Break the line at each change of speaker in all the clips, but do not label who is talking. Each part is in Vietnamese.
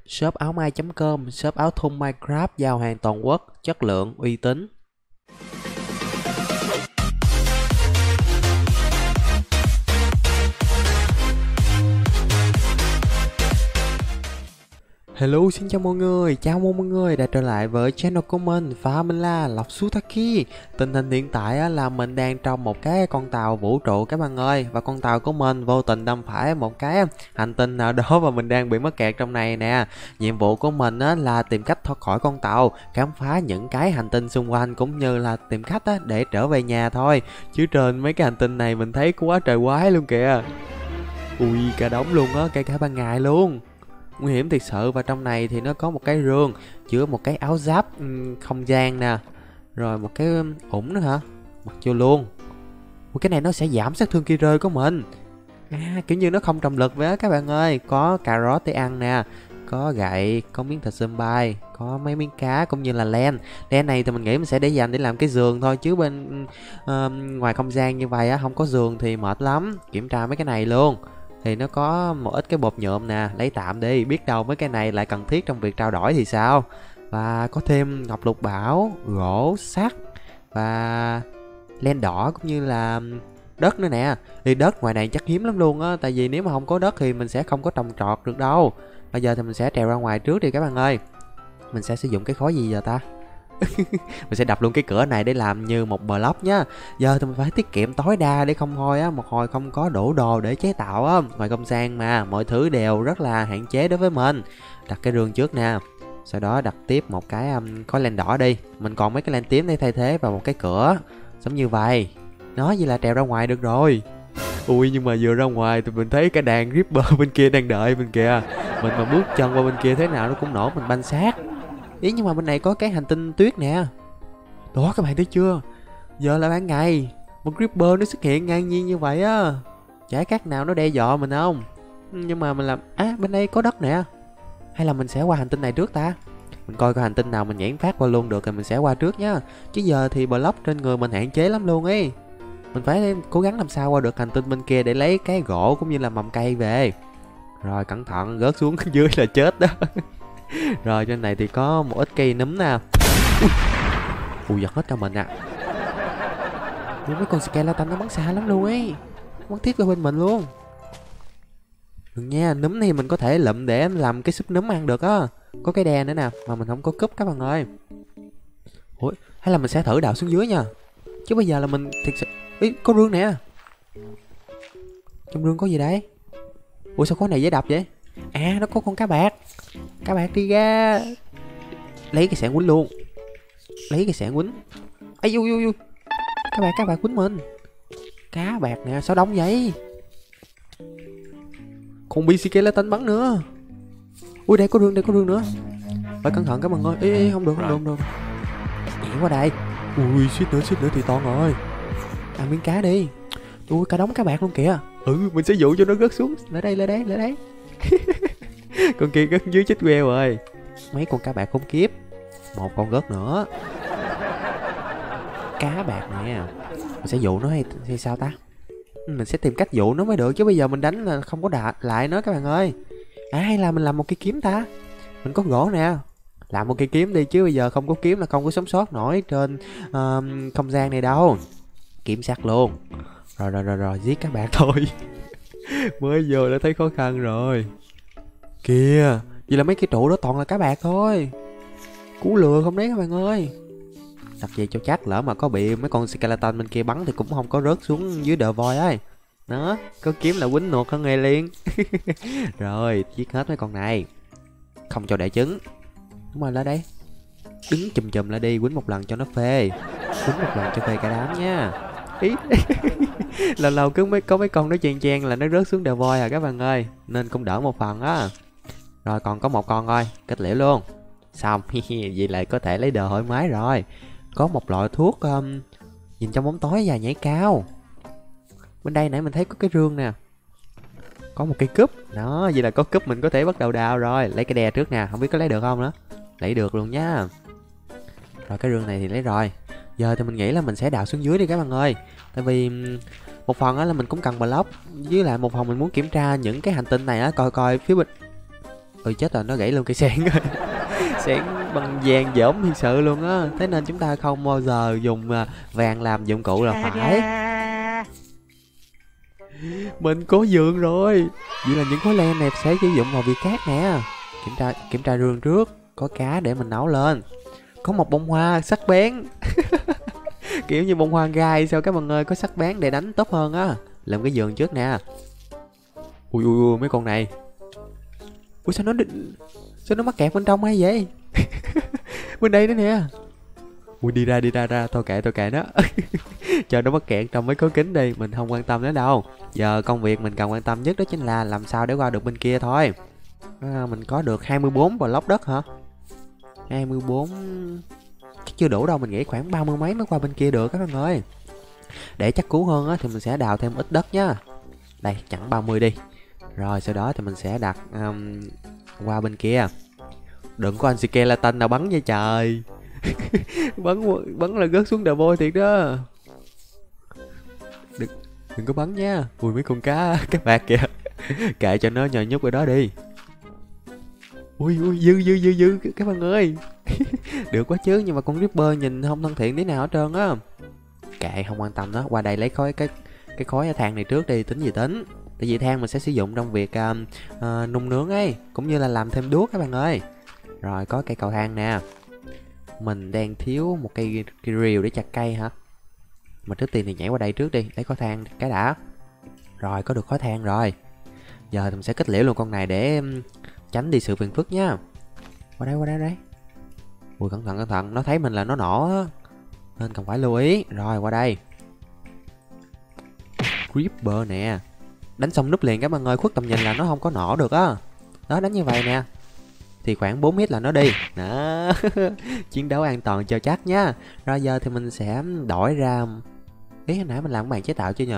Shop áo mai.com, shop áo thun Minecraft giao hàng toàn quốc, chất lượng, uy tín. Hello, xin chào mọi người đã trở lại với channel của mình và mình là Lộc Sutaki. Tình hình hiện tại là mình đang trong một cái con tàu vũ trụ các bạn ơi, và con tàu của mình vô tình đâm phải một cái hành tinh nào đó và mình đang bị mắc kẹt trong này nè. Nhiệm vụ của mình là tìm cách thoát khỏi con tàu, khám phá những cái hành tinh xung quanh cũng như là tìm cách để trở về nhà thôi. Chứ trên mấy cái hành tinh này mình thấy có quá trời quái luôn kìa. Ui, cả đống luôn á, kể cả ban ngày luôn. Nguy hiểm thiệt sự. Và trong này thì nó có một cái rương chứa một cái áo giáp không gian nè, rồi một cái ủng nữa hả, mặc vô luôn. Cái này nó sẽ giảm sát thương khi rơi của mình, kiểu như nó không trọng lực với các bạn ơi. Có cà rốt để ăn nè, có gậy, có miếng thịt zombie, có mấy miếng cá cũng như là len. Len này thì mình nghĩ mình sẽ để dành để làm cái giường thôi, chứ bên ngoài không gian như vậy không có giường thì mệt lắm. Kiểm tra mấy cái này luôn thì nó có một ít cái bột nhuộm nè, lấy tạm đi, biết đâu mấy cái này lại cần thiết trong việc trao đổi thì sao. Và có thêm ngọc lục bảo, gỗ, sắt và len đỏ cũng như là đất nữa nè. Thì đất ngoài này chắc hiếm lắm luôn á, tại vì nếu mà không có đất thì mình sẽ không có trồng trọt được đâu. Bây giờ thì mình sẽ trèo ra ngoài trước đi các bạn ơi. Mình sẽ sử dụng cái khối gì giờ ta? Mình sẽ đập luôn cái cửa này để làm như một block nhá. Giờ thì mình phải tiết kiệm tối đa để không thôi một hồi không có đủ đồ để chế tạo á. Ngoài không gian mà mọi thứ đều rất là hạn chế đối với mình. Đặt cái rương trước nè, sau đó đặt tiếp một cái khối len đỏ đi. Mình còn mấy cái len tím để thay thế vào một cái cửa giống như vậy. Nói vậy là trèo ra ngoài được rồi. Ui, nhưng mà vừa ra ngoài thì mình thấy cái đàn Ripper bên kia đang đợi mình kìa. Mình mà bước chân qua bên kia thế nào nó cũng nổ mình banh xác. Ý, nhưng mà bên này có cái hành tinh tuyết nè. Đó, các bạn thấy chưa? Giờ là ban ngày, một Creeper nó xuất hiện ngang nhiên như vậy á. Chả khác nào nó đe dọa mình không? Nhưng mà mình làm... bên đây có đất nè. Hay là mình sẽ qua hành tinh này trước ta? Mình coi coi hành tinh nào mình nhảy phát qua luôn được thì mình sẽ qua trước nhá. Chứ giờ thì block trên người mình hạn chế lắm luôn ấy. Mình phải cố gắng làm sao qua được hành tinh bên kia để lấy cái gỗ cũng như là mầm cây về. Rồi, cẩn thận, rớt xuống dưới là chết đó. Rồi, trên này thì có một ít cây núm nè. Ui, giật hết cả mình à. Mấy con skeleton nó bắn xa lắm luôn ấy, bắn tiếp vào bên mình luôn. Đừng nha, núm thì mình có thể lụm để làm cái súp núm ăn được á. Có cái đè nữa nè, mà mình không có cúp các bạn ơi. Ủa, hay là mình sẽ thử đào xuống dưới nha. Chứ bây giờ là mình thiệt sự... Ý, có rương nè. Trong rương có gì đấy? Ủa, sao khối này dễ đập vậy? Nó có con cá bạc. Cá bạc đi ra. Lấy cái sạn quýnh luôn. Lấy cái sạn quýnh. Ây ui. Cá bạc quýnh mình. Cá bạc nè, sao đông vậy? Còn bị skeleton bắn nữa. Ui, đây có rương nữa. Phải cẩn thận các bạn ơi. Ê, không được. Nhảy qua đây. Ui, suýt nữa thì to rồi. Ăn miếng cá đi. Ui, cả đống cá bạc luôn kìa. Mình sẽ dụ cho nó rớt xuống. Lại đây. Con kia rớt dưới chết queo rồi. Mấy con cá bạc khốn kiếp. Một con rớt nữa. Cá bạc nè. Mình sẽ dụ nó hay sao ta? Mình sẽ tìm cách dụ nó mới được, chứ bây giờ mình đánh là không có lại nó các bạn ơi. Hay là mình làm một cây kiếm ta? Mình có gỗ nè. Làm một cây kiếm đi, chứ bây giờ không có kiếm là không có sống sót nổi trên không gian này đâu. Kiếm sắt luôn. Rồi, giết các bạn thôi. Mới vô đã thấy khó khăn rồi. Kìa, vậy là mấy cái trụ đó toàn là cá bạc thôi. Cú lừa không đấy các bạn ơi. Đặt gì cho chắc, lỡ mà có bị mấy con skeleton bên kia bắn thì cũng không có rớt xuống dưới đờ voi ấy. Đó, có kiếm là quýnh nuột hơn ngay liền. Rồi, giết hết mấy con này. Không cho đẻ trứng. Đúng rồi, lại đây. Đứng chùm lại đi, quýnh một lần cho nó phê. Quýnh một lần cho phê cả đám nha. Ý. Lâu cứ có mấy con nó chen là nó rớt xuống đờ voi các bạn ơi. Nên cũng đỡ một phần á. Rồi, còn có một con thôi, kết liễu luôn. Xong. Vậy lại có thể lấy đồ thoải mái rồi. Có một loại thuốc nhìn trong bóng tối và nhảy cao. Bên đây nãy mình thấy có cái rương nè. Có một cây cúp. Đó, vậy là có cúp mình có thể bắt đầu đào rồi. Lấy cái đè trước nè, không biết có lấy được không nữa. Lấy được luôn nhá. Rồi, cái rương này thì lấy rồi. Giờ thì mình nghĩ là mình sẽ đào xuống dưới đi các bạn ơi. Tại vì một phần là mình cũng cần block, với lại một phần mình muốn kiểm tra những cái hành tinh này coi phía bên. Ừ chết rồi, nó gãy luôn cây sen rồi. Sen bằng vàng dỗm thiệt sự luôn á, thế nên chúng ta không bao giờ dùng vàng làm dụng cụ là phải. Mình có giường rồi. Vậy là những khối len này sẽ sử dụng vào việc khác nè. Kiểm tra rương trước, có cá để mình nấu lên. Có một bông hoa sắc bén. Kiểu như bông hoa gai sao các bạn ơi, có sắc bén để đánh tốt hơn á. Làm cái giường trước nè. Ui ui ui mấy con này. Ui sao nó mắc kẹt bên trong hay vậy? Bên đây nữa nè. Ui đi ra thôi kệ nó. Cho nó mắc kẹt trong mấy khối kính đi, mình không quan tâm nữa đâu. Giờ công việc mình cần quan tâm nhất đó chính là làm sao để qua được bên kia thôi. Mình có được 24 block đất hả? 24 chắc chưa đủ đâu, mình nghĩ khoảng 30 mấy mới qua bên kia được các bạn ơi. Để chắc cú hơn á thì mình sẽ đào thêm ít đất nhá. Đây chẳng 30 đi. Rồi sau đó thì mình sẽ đặt qua bên kia. Đừng có anh skeleton nào bắn nha trời. bắn là rớt xuống đờ vôi thiệt đó. Đừng có bắn nha. Ui mấy con cá bạc kìa. Kệ cho nó nhồi nhúc ở đó đi. Ui dư các bạn ơi. Được quá chứ, nhưng mà con Ripper nhìn không thân thiện tí nào hết trơn á. Kệ không quan tâm đó, qua đây lấy cái khối than này trước đi, tính gì tính. Tại vì than mình sẽ sử dụng trong việc nung nướng ấy, cũng như là làm thêm đuốc các bạn ơi. Rồi có cây cầu thang nè. Mình đang thiếu một cây rìu để chặt cây hả? Mà trước tiên thì nhảy qua đây trước đi, lấy khối than cái đã. Rồi có được khối than rồi. Giờ thì mình sẽ kết liễu luôn con này để tránh đi sự phiền phức nha. Qua đây. Ui cẩn thận, nó thấy mình là nó nổ á, nên cần phải lưu ý. Rồi qua đây. Creeper nè. Đánh xong núp liền các bạn ơi, khuất tầm nhìn là nó không có nổ được á. Đó đánh như vậy nè. Thì khoảng 4 hit là nó đi. Đó. Chiến đấu an toàn cho chắc nha. Rồi giờ thì mình sẽ đổi ra. Ý hồi nãy mình làm cái bàn chế tạo chưa nhờ?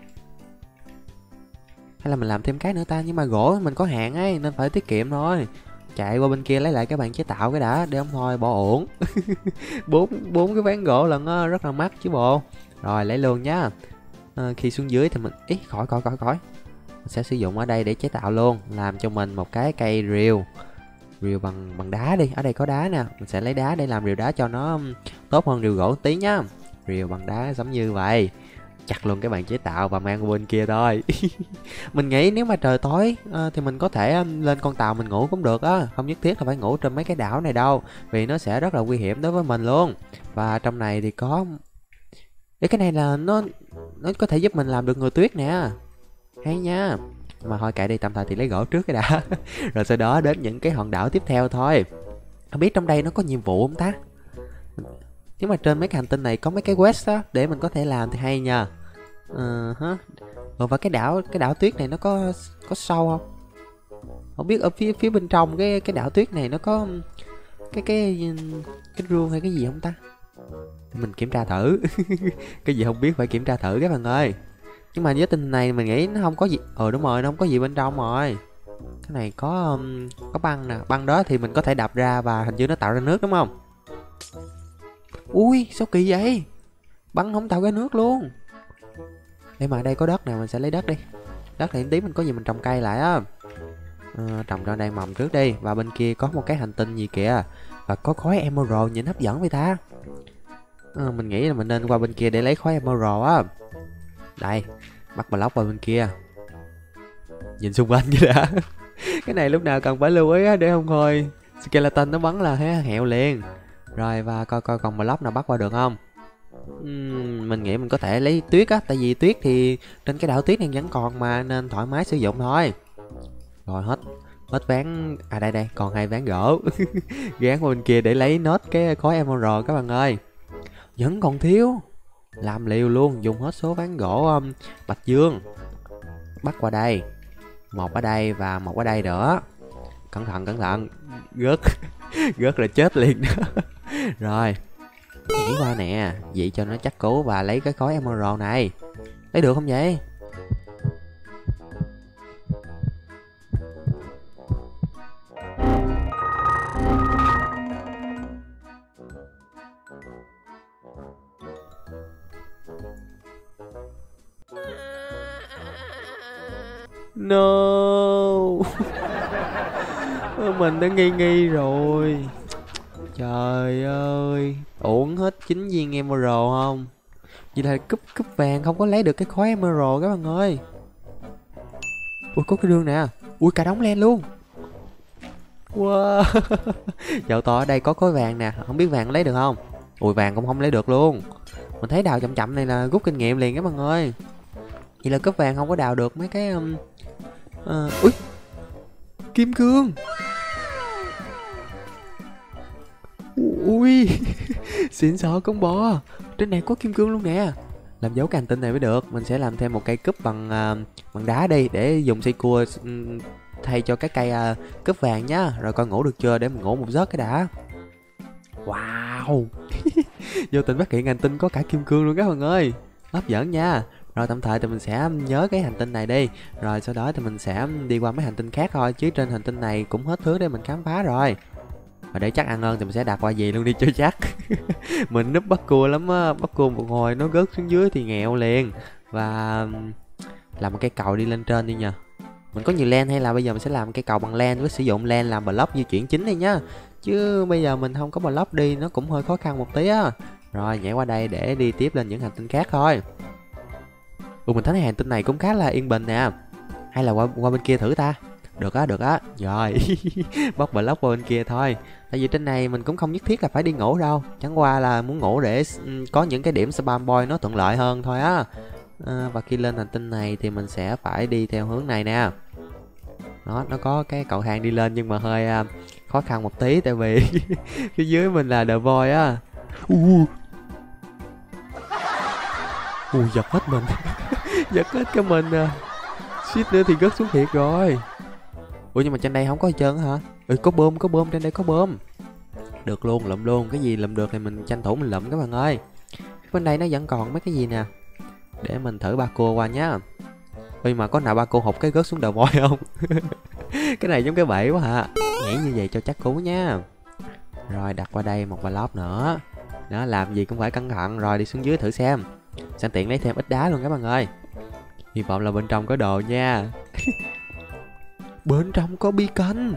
Hay là mình làm thêm cái nữa ta? Nhưng mà gỗ mình có hạn ấy, nên phải tiết kiệm thôi. Chạy qua bên kia lấy lại cái bàn chế tạo cái đã, để không thôi bỏ uổng. bốn cái ván gỗ lần á, rất là mắc chứ bộ. Rồi lấy luôn nhá. Khi xuống dưới thì mình khỏi mình sẽ sử dụng ở đây để chế tạo luôn, làm cho mình một cái cây rìu bằng đá đi. Ở đây có đá nè, mình sẽ lấy đá để làm rìu đá cho nó tốt hơn rìu gỗ tí nhá. Rìu bằng đá giống như vậy. Chặt luôn cái bàn chế tạo và mang qua bên kia thôi. Mình nghĩ nếu mà trời tối thì mình có thể lên con tàu mình ngủ cũng được á, không nhất thiết là phải ngủ trên mấy cái đảo này đâu, vì nó sẽ rất là nguy hiểm đối với mình luôn. Và trong này thì có cái này là nó có thể giúp mình làm được người tuyết nè, hay nha. Mà thôi kệ đi, tạm thời thì lấy gỗ trước cái đã. Rồi sau đó đến những cái hòn đảo tiếp theo thôi. Không biết trong đây nó có nhiệm vụ không ta? Nếu mà trên mấy cái hành tinh này có mấy cái quest á để mình có thể làm thì hay nha. Và cái đảo tuyết này nó có sâu không? Không biết ở phía bên trong cái đảo tuyết này nó có cái rương hay cái gì không ta? Mình kiểm tra thử. Cái gì không biết phải kiểm tra thử các bạn ơi. Nhưng mà với tình này mình nghĩ nó không có gì. Đúng rồi, nó không có gì bên trong rồi. Cái này có băng nè, băng đó thì mình có thể đập ra và hình như nó tạo ra nước đúng không? Ui sao kỳ vậy, băng không tạo ra nước luôn. Đây mà đây có đất nè, mình sẽ lấy đất đi. Đất thì tí mình có gì mình trồng cây lại á. Trồng ra đây mầm trước đi. Và bên kia có một cái hành tinh gì kìa, và có khói emerald nhìn hấp dẫn vậy ta. Mình nghĩ là mình nên qua bên kia để lấy khói emerald á. Đây, bắt block qua bên kia. Nhìn xung quanh vậy đã. Cái này lúc nào cần phải lưu ý á, để không thôi skeleton nó bắn là hẹo liền. Rồi và coi còn block nào bắt qua được không. Mình nghĩ mình có thể lấy tuyết á, tại vì tuyết thì trên cái đảo tuyết này vẫn còn mà, nên thoải mái sử dụng thôi. Rồi hết ván. Đây còn 2 ván gỗ. Gán qua bên kia để lấy nốt cái khối emerald các bạn ơi. Vẫn còn thiếu. Làm liều luôn, dùng hết số ván gỗ bạch dương. Bắt qua đây. Một ở đây và một ở đây nữa. Cẩn thận. Rớt là chết liền đó. Rồi nhảy qua nè, vậy cho nó chắc cú và lấy cái khối emerald này. Lấy được không vậy? No. Mình đã nghi nghi rồi. Trời ơi, uổng hết 9 viên emerald không? Vậy là cúp cúp vàng không có lấy được cái khối emerald các bạn ơi. Ui có cái rương nè. Ui cả đống len luôn. Wow. Dạo to ở đây có khối vàng nè, không biết vàng lấy được không? Ui vàng cũng không lấy được luôn. Mình thấy đào chậm chậm này là rút kinh nghiệm liền các bạn ơi. Vậy là cúp vàng không có đào được mấy cái ui kim cương. Ui xịn sò con bò. Trên này có kim cương luôn nè. Làm dấu cái hành tinh này mới được. Mình sẽ làm thêm một cây cúp bằng bằng đá đi để dùng xây cua thay cho cái cây cúp vàng nhá. Rồi coi ngủ được chưa, để mình ngủ một giấc cái đã. Wow. Vô tình phát hiện hành tinh có cả kim cương luôn các bạn ơi. Hấp dẫn nha. Rồi tạm thời thì mình sẽ nhớ cái hành tinh này đi. Rồi sau đó thì mình sẽ đi qua mấy hành tinh khác thôi. Chứ trên hành tinh này cũng hết thứ để mình khám phá rồi. Và để chắc ăn hơn thì mình sẽ đặt qua gì luôn đi cho chắc. Mình núp bắt cua lắm á. Bắt cua một hồi nó rớt xuống dưới thì nghèo liền. Và làm một cây cầu đi lên trên đi nha. Mình có nhiều len hay là bây giờ mình sẽ làm cây cầu bằng len với sử dụng len làm block di chuyển chính đi nhá. Chứ bây giờ mình không có block đi nó cũng hơi khó khăn một tí á. Rồi nhảy qua đây để đi tiếp lên những hành tinh khác thôi. Mình thấy hành tinh này cũng khá là yên bình nè. Hay là qua bên kia thử ta. Được á, được á. Rồi. Bóc block qua bên kia thôi. Tại vì trên này mình cũng không nhất thiết là phải đi ngủ đâu. Chẳng qua là muốn ngủ để có những cái điểm spam point nó thuận lợi hơn thôi á. Và khi lên hành tinh này thì mình sẽ phải đi theo hướng này nè. Đó, nó có cái cầu thang đi lên nhưng mà hơi khó khăn một tí. Tại vì phía dưới mình là The Void á. Giật hết mình. Giật hết cái mình à. Suýt nữa thì rớt xuống thiệt rồi. Nhưng mà trên đây không có gì trơn hả? Có bơm, trên đây có bơm. Được luôn, lụm luôn. Cái gì lụm được thì mình tranh thủ mình lụm các bạn ơi. Bên đây nó vẫn còn mấy cái gì nè. Để mình thử ba cua qua nhá. Mà có nào ba cua hụt cái rớt xuống đầu voi không? Cái này giống cái bẫy quá hả? Nhảy như vậy cho chắc cú nha. Rồi đặt qua đây một block nữa. Đó, làm gì cũng phải cẩn thận. Rồi đi xuống dưới thử xem. Sẵn tiện lấy thêm ít đá luôn các bạn ơi. Hy vọng là bên trong có đồ nha. Bên trong có beacon.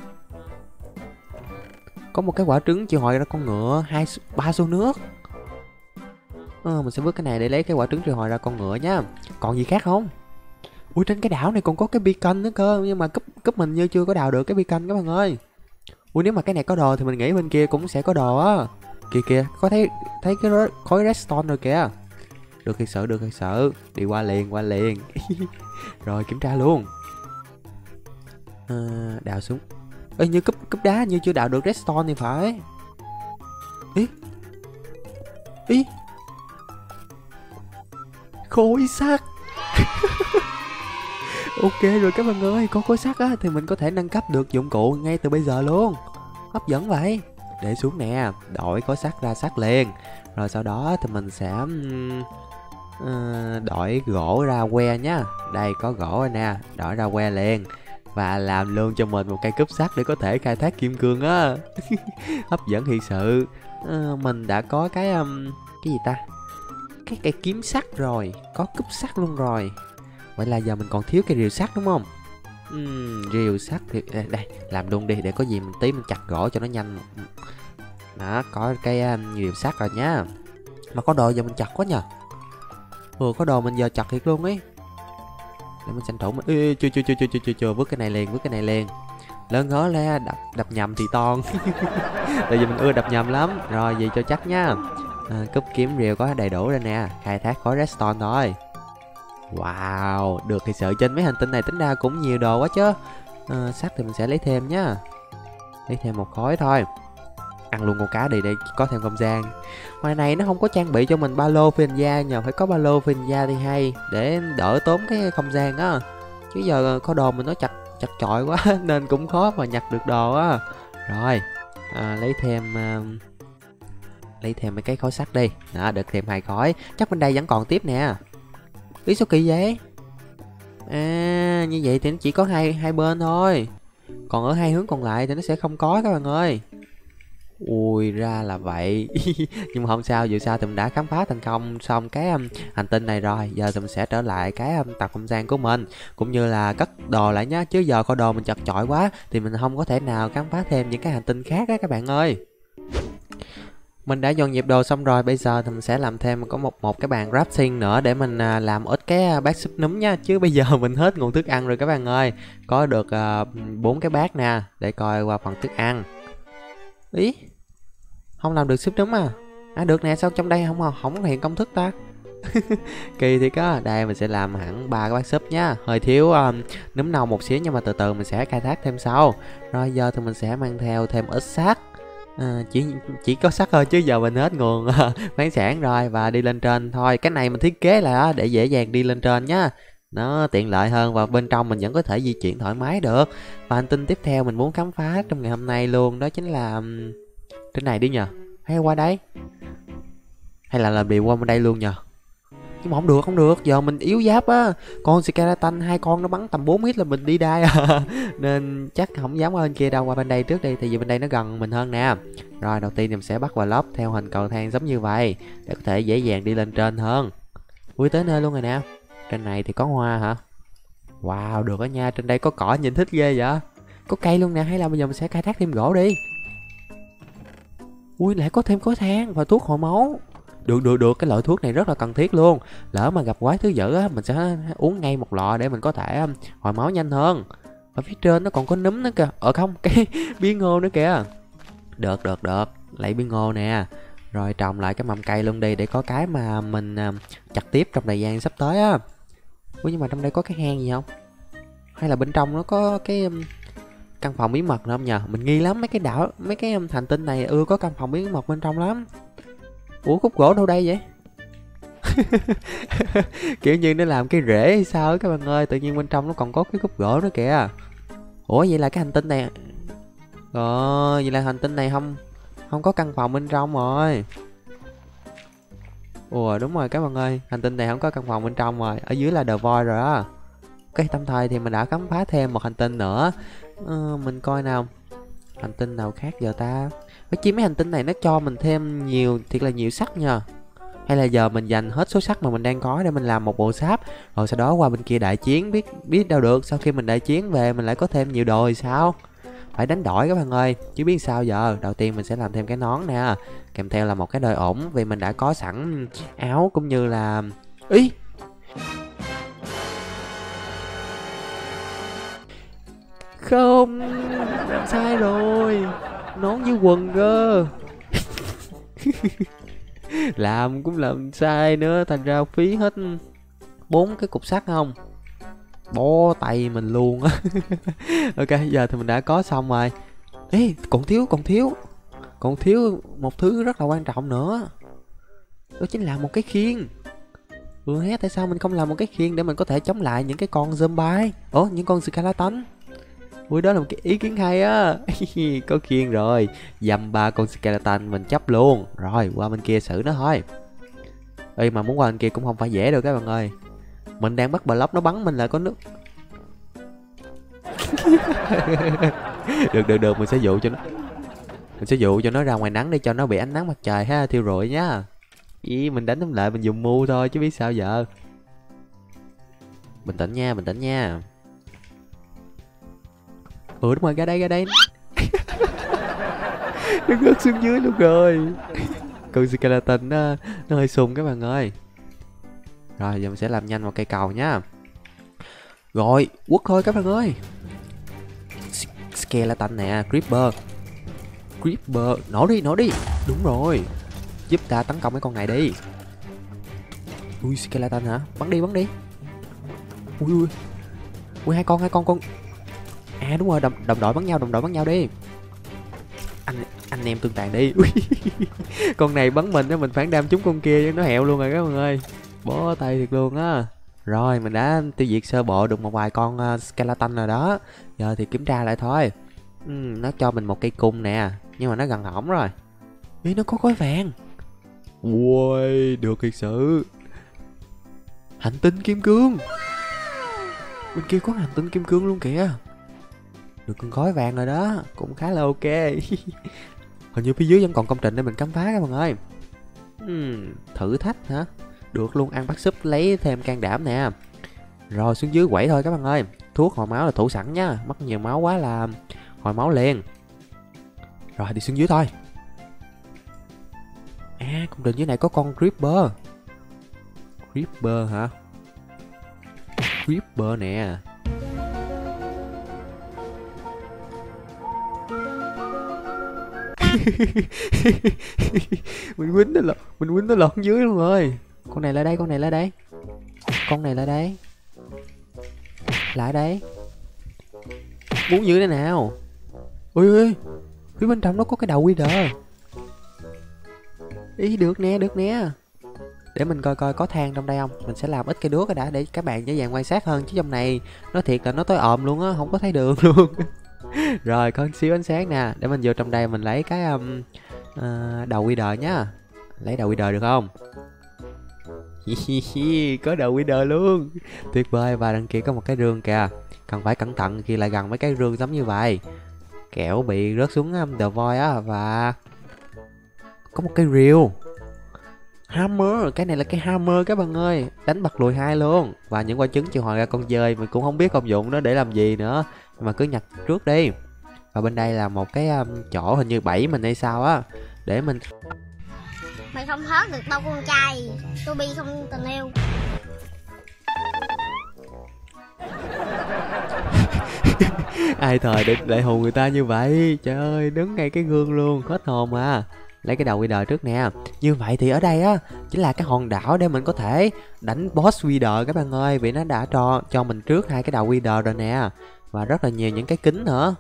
Có một cái quả trứng triệu hồi ra con ngựa, 3 xô nước. Mình sẽ vứt cái này để lấy cái quả trứng triệu hồi ra con ngựa nhá. Còn gì khác không? Trên cái đảo này còn có cái beacon nữa cơ. Nhưng mà cúp mình như chưa có đào được cái beacon các bạn ơi. Nếu mà cái này có đồ thì mình nghĩ bên kia cũng sẽ có đồ á. Kìa, có thấy cái khối redstone rồi kìa. Được thiệt sự. Đi qua liền. Rồi kiểm tra luôn. Đào xuống. Như cúp đá như chưa đào được redstone thì phải. Ý khối sắt. Ok rồi các bạn ơi, có khối sắt á thì mình có thể nâng cấp được dụng cụ ngay từ bây giờ luôn. Hấp dẫn vậy. Để xuống nè, đổi khối sắt ra sắt liền. Rồi sau đó thì mình sẽ đổi gỗ ra que nhá. Đây có gỗ rồi nè, đổi ra que liền. Và làm luôn cho mình một cây cúp sắt để có thể khai thác kim cương á. Hấp dẫn thiệt sự. Mình đã có cái gì ta, cái cây kiếm sắt rồi, có cúp sắt luôn rồi. Vậy là giờ mình còn thiếu cái rìu sắt đúng không? Rìu sắt thì đây làm luôn đi, để có gì mình tí mình chặt gỗ cho nó nhanh. Đó, có cái rìu sắt rồi nhá. Mà có đồ giờ mình chặt quá nhờ. Có đồ mình giờ chặt thiệt luôn ấy. Để mình tranh thủ mình chưa vứt cái này liền. Lớn ngớ le, đập nhầm thì ton. Tại vì mình ưa đập nhầm lắm. Rồi vậy cho chắc nha. Cúp kiếm rìu có đầy đủ rồi nè. Khai thác khối redstone thôi. Wow, được thì sợ trên mấy hành tinh này tính ra cũng nhiều đồ quá chứ. Sắt thì mình sẽ lấy thêm nhá. Lấy thêm một khối thôi. Ăn luôn con cá đi để có thêm không gian. Ngoài này nó không có trang bị cho mình ba lô phi hành gia nhờ, phải có ba lô phi hành gia thì hay, để đỡ tốn cái không gian á. Chứ giờ có đồ mình nó chặt chọi quá nên cũng khó mà nhặt được đồ á. Rồi lấy thêm mấy cái khối sắt đi. Đó, được thêm 2 khối. Chắc bên đây vẫn còn tiếp nè. Ý sao kỳ vậy? Như vậy thì nó chỉ có hai bên thôi. Còn ở hai hướng còn lại thì nó sẽ không có các bạn ơi. Ui, ra là vậy. Nhưng mà không sao, dù sao thì mình đã khám phá thành công xong cái hành tinh này rồi. Giờ thì mình sẽ trở lại cái tàu không gian của mình, cũng như là cất đồ lại nhá. Chứ giờ kho đồ mình chật chội quá thì mình không có thể nào khám phá thêm những cái hành tinh khác á các bạn ơi. Mình đã dọn dẹp đồ xong rồi, bây giờ thì mình sẽ làm thêm có một cái bàn crafting nữa để mình làm ít cái bát súp núm nha. Chứ bây giờ mình hết nguồn thức ăn rồi các bạn ơi. Có được 4 cái bát nè, để coi qua phần thức ăn. Ý, không làm được súp núm à? À được nè, sao trong đây không hiện công thức ta? Kỳ thiệt á. Đây mình sẽ làm hẳn 3 cái bát súp nhá. Hơi thiếu núm nâu một xíu nhưng mà từ từ mình sẽ khai thác thêm sau. Rồi giờ thì mình sẽ mang theo thêm ít sắt. Chỉ có sắt thôi chứ giờ mình hết nguồn khoáng sản rồi, và đi lên trên thôi. Cái này mình thiết kế là để dễ dàng đi lên trên nhá, nó tiện lợi hơn, và bên trong mình vẫn có thể di chuyển thoải mái được. Và hành tinh tiếp theo mình muốn khám phá trong ngày hôm nay luôn đó chính là trên này đi nhờ, hay qua đây, hay là làm điều qua bên đây luôn nhờ. Nhưng mà không được, giờ mình yếu giáp á. Con skeleton 2 con nó bắn tầm 4 hit là mình đi đai à. Nên chắc không dám qua bên kia đâu, qua bên đây trước đi, tại vì bên đây nó gần mình hơn nè. Rồi đầu tiên mình sẽ bắt block theo hình cầu thang giống như vậy, để có thể dễ dàng đi lên trên hơn. Ui, tới nơi luôn rồi nè. Trên này thì có hoa hả? Wow, được đó nha, trên đây có cỏ nhìn thích ghê vậy. Có cây luôn nè, hay là bây giờ mình sẽ khai thác thêm gỗ đi. Ui, lại có thêm khối than và thuốc hồi máu. Được, cái loại thuốc này rất là cần thiết luôn. Lỡ mà gặp quái thứ dữ á, mình sẽ uống ngay một lọ để mình có thể hồi máu nhanh hơn. Ở phía trên nó còn có núm nữa kìa. Không, cái bí ngô nữa kìa. Được, lấy bí ngô nè. Rồi trồng lại cái mầm cây luôn đi, để có cái mà mình chặt tiếp trong thời gian sắp tới á. Ủa nhưng mà trong đây có cái hang gì không? Hay là bên trong nó có cái căn phòng bí mật nữa không nhờ? Mình nghi lắm, mấy cái hành tinh này có căn phòng bí mật bên trong lắm. Ủa, khúc gỗ đâu đây vậy? Kiểu như nó làm cái rễ hay sao á các bạn ơi, tự nhiên bên trong nó còn có cái khúc gỗ nữa kìa. Ủa vậy là cái hành tinh này, vậy là hành tinh này không không có căn phòng bên trong rồi. Ủa đúng rồi các bạn ơi, hành tinh này không có căn phòng bên trong rồi, ở dưới là The Void rồi á. Cái tạm thời thì mình đã khám phá thêm một hành tinh nữa. Mình coi nào, hành tinh nào khác giờ ta? Với chi mấy hành tinh này nó cho mình thêm thiệt là nhiều sắt nha. Hay là giờ mình dành hết số sắt mà mình đang có để mình làm một bộ sáp, rồi sau đó qua bên kia đại chiến, biết đâu được sau khi mình đại chiến về mình lại có thêm nhiều đồ thì sao? Phải đánh đổi các bạn ơi, chứ biết sao giờ. Đầu tiên mình sẽ làm thêm cái nón nè, kèm theo là một cái đôi ủng, vì mình đã có sẵn áo cũng như là ý. Không, sai rồi, nón với quần cơ. Làm cũng làm sai nữa, thành ra phí hết 4 cái cục sắt không, bó tay mình luôn á. Ok, giờ thì mình đã có xong rồi. Ê, còn thiếu một thứ rất là quan trọng nữa, đó chính là một cái khiên. Tại sao mình không làm một cái khiên để mình có thể chống lại những cái con zombie, những con skeleton? Đó là một cái ý kiến hay á. Có khiên rồi, dăm 3 con skeleton mình chấp luôn. Rồi qua bên kia xử nó thôi. Ê mà muốn qua bên kia cũng không phải dễ đâu các bạn ơi. Mình đang bắt block nó bắn mình là có nước. Được, mình sẽ dụ cho nó ra ngoài nắng để cho nó bị ánh nắng mặt trời ha, thiêu rụi nhá. Mình đánh tấm lại mình dùng mưu thôi chứ biết sao giờ. Bình tĩnh nha. Đúng rồi, ra đây. Nó rớt xuống dưới luôn rồi. Con skeleton nó hơi sung các bạn ơi. Rồi giờ mình sẽ làm nhanh một cây cầu nhá. Rồi quất thôi các bạn ơi. Skeleton nè, Creeper, nổ đi. Đúng rồi, giúp ta tấn công mấy con này đi. Ui, skeleton hả? Bắn đi. Ui, hai con à đúng rồi, đồng đội bắn nhau đi. Anh em tương tàn đi. Ui. Con này bắn mình á, mình phản đam trúng con kia nó hẹo luôn rồi các bạn ơi, bó tay thiệt luôn á. Rồi mình đã tiêu diệt sơ bộ được một vài con skeleton rồi đó. Giờ thì kiểm tra lại thôi. Nó cho mình một cây cung nè, nhưng mà nó gần hỏng rồi. Ý, nó có khối vàng. Ui, được thiệt sự. Hành tinh kim cương. Bên kia có hành tinh kim cương luôn kìa. Được con khối vàng rồi đó, cũng khá là ok. Hình như phía dưới vẫn còn công trình để mình khám phá các bạn ơi. Thử thách hả? Được luôn, ăn bát súp lấy thêm can đảm nè. Rồi xuống dưới quẩy thôi các bạn ơi. Thuốc hồi máu là thủ sẵn nha, mất nhiều máu quá là hồi máu liền. Rồi đi xuống dưới thôi. À, công trình dưới này có con Creeper. Creeper hả? Creeper nè. Mình quýnh nó lọt dưới luôn rồi. Con này lại đây, con này lại đây. Con này lại đây. Lại đây. Muốn như thế nào? Ui ui, phía bên trong nó có cái đầu Wither. Ý được nè, được nè. Để mình coi coi có than trong đây không. Mình sẽ làm ít cây đuốc đã để các bạn dễ dàng quan sát hơn, chứ trong này nói thiệt là nó tối ồm luôn á, không có thấy đường luôn. Rồi có xíu ánh sáng nè, để mình vô trong đây mình lấy cái đầu Wither nhá. Lấy đầu Wither được không? Có đầu Wither luôn, tuyệt vời. Và đằng kia có một cái rương kìa, cần phải cẩn thận khi lại gần mấy cái rương giống như vậy, kẻo bị rớt xuống The Void á. Và có một cái rìu hammer, cái này là cái hammer các bạn ơi, đánh bật lùi 2 luôn. Và những quả trứng triệu hồi ra con dơi, mình cũng không biết công dụng nó để làm gì nữa, nhưng mà cứ nhặt trước đi. Và bên đây là một cái chỗ hình như bẫy mình hay sao á, để mình
mày không thoát được đâu con trai, tôi bi không tình yêu.
ai thời để lại hù người ta như vậy. Trời ơi, đứng ngay cái gương luôn, hết hồn à. Lấy cái đầu Wither trước nè. Như vậy thì ở đây á chính là cái hòn đảo để mình có thể đánh boss Wither các bạn ơi, vì nó đã cho mình trước 2 cái đầu Wither rồi nè, và rất là nhiều những cái kính nữa.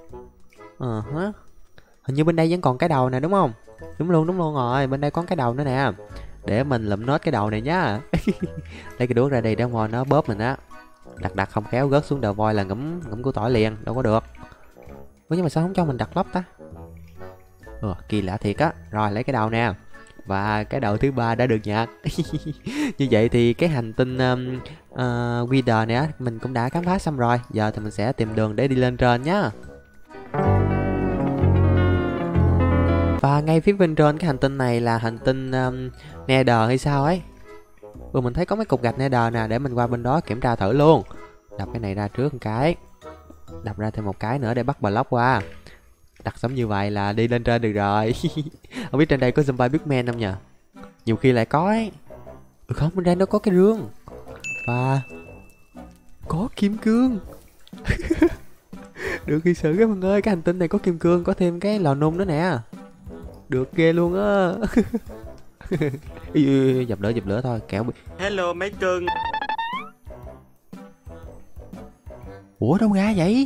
Hình như bên đây vẫn còn cái đầu nè đúng không? Đúng luôn rồi, bên đây có cái đầu nữa nè. Để mình lụm nốt cái đầu này nhá. Lấy cái đuốc ra đây để ngồi nó bóp mình á. Đặt không khéo rớt xuống The Void là ngẫm củ tỏi liền, đâu có được. Ủa nhưng mà sao không cho mình đặt lóc ta? Kỳ lạ thiệt á. Rồi lấy cái đầu nè. Và cái đầu thứ 3 đã được nhặt. Như vậy thì cái hành tinh Wither này á mình cũng đã khám phá xong rồi. Giờ thì mình sẽ tìm đường để đi lên trên nhá. Và ngay phía bên trên cái hành tinh này là hành tinh Nether hay sao ấy. Mình thấy có mấy cục gạch Nether nè, để mình qua bên đó kiểm tra thử luôn. Đập cái này ra trước một cái, đập ra thêm một cái nữa để bắt block qua. Đặt giống như vậy là đi lên trên được rồi. Không biết trên đây có zombie Bigman không nhờ? Nhiều khi lại có ấy. Không, bên đây nó có cái rương. Và có kim cương. Được thiệt sự các bạn ơi, cái hành tinh này có kim cương, có thêm cái lò nung nữa nè. Được ghê luôn á. Dập lửa thôi, kẻo bị...
Hello mấy cưng.
Ủa đâu ra vậy?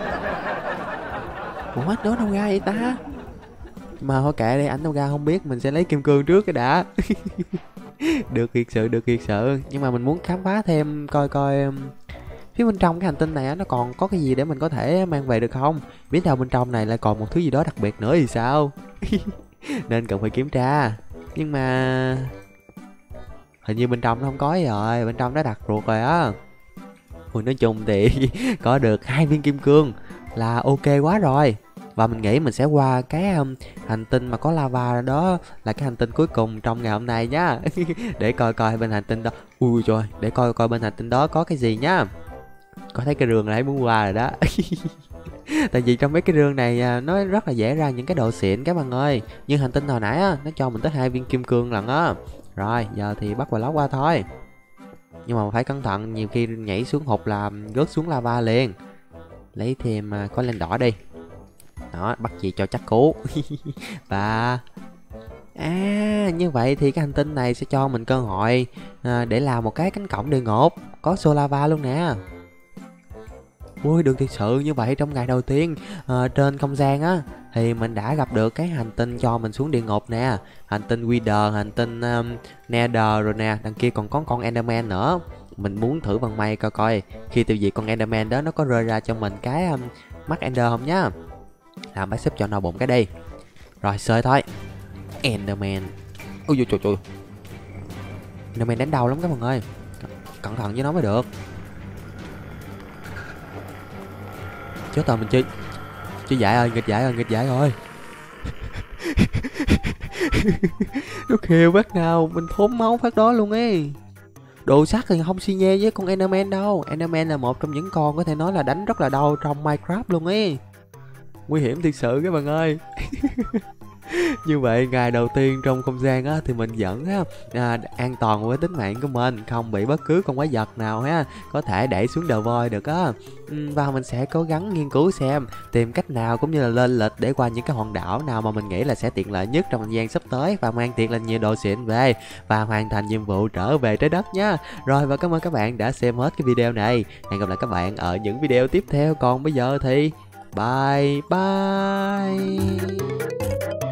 Ủa đó đâu ra vậy ta? Mà thôi kệ đi, ảnh đâu ra không biết, mình sẽ lấy kim cương trước cái đã. Được thiệt sự. Nhưng mà mình muốn khám phá thêm coi phía bên trong cái hành tinh này á, nó còn có cái gì để mình có thể mang về được không? Biết đâu bên trong này lại còn một thứ gì đó đặc biệt nữa thì sao? Nên cần phải kiểm tra. Nhưng mà hình như bên trong nó không có rồi, bên trong nó đặt ruột rồi á. Nói chung thì có được 2 viên kim cương là ok quá rồi. Và mình nghĩ mình sẽ qua cái hành tinh mà có lava đó, là cái hành tinh cuối cùng trong ngày hôm nay nhá. Để coi bên hành tinh đó. Ui trời, để coi bên hành tinh đó có cái gì nhá. Có thấy cái rương là thấy muốn qua rồi đó. Tại vì trong mấy cái rương này nó rất là dễ ra những cái đồ xịn các bạn ơi. Như hành tinh hồi nãy á, nó cho mình tới 2 viên kim cương lần á. Rồi giờ thì bắt vào lóc qua thôi. Nhưng mà phải cẩn thận, nhiều khi nhảy xuống hụt là rớt xuống lava liền. Lấy thêm có lên đỏ đi. Đó, bắt gì cho chắc cú. Và như vậy thì cái hành tinh này sẽ cho mình cơ hội để làm một cái cánh cổng địa ngục, có xô lava luôn nè. Ui được thiệt sự. Như vậy trong ngày đầu tiên trên không gian á, thì mình đã gặp được cái hành tinh cho mình xuống địa ngục nè. Hành tinh Wither, hành tinh Nether rồi nè. Đằng kia còn có con Enderman nữa. Mình muốn thử vận may coi khi tiêu diệt con Enderman đó nó có rơi ra cho mình cái mắt Ender không nhá. Làm bác xếp cho nó bụng cái đi. Rồi sơi thôi. Enderman. Ui trời. Enderman đánh đau lắm các bạn ơi. Cẩn thận với nó mới được. Chết rồi, mình chơi dại ơi, nghịch dại rồi. Nó kêu phát nào mình thốn máu phát đó luôn ấy. Đồ sắt thì không xi nhê với con Enderman đâu. Enderman là một trong những con có thể nói là đánh rất là đau trong Minecraft luôn ấy. Nguy hiểm thiệt sự các bạn ơi. Như vậy ngày đầu tiên trong không gian á thì mình vẫn an toàn với tính mạng của mình, không bị bất cứ con quái vật nào có thể đẩy xuống đờ voi được á. Và mình sẽ cố gắng nghiên cứu xem tìm cách nào cũng như là lên lịch để qua những cái hòn đảo nào mà mình nghĩ là sẽ tiện lợi nhất trong thời gian sắp tới, và mang thiệt là nhiều đồ xịn về và hoàn thành nhiệm vụ trở về trái đất nhá. Rồi, và cảm ơn các bạn đã xem hết cái video này. Hẹn gặp lại các bạn ở những video tiếp theo. Còn bây giờ thì bye bye.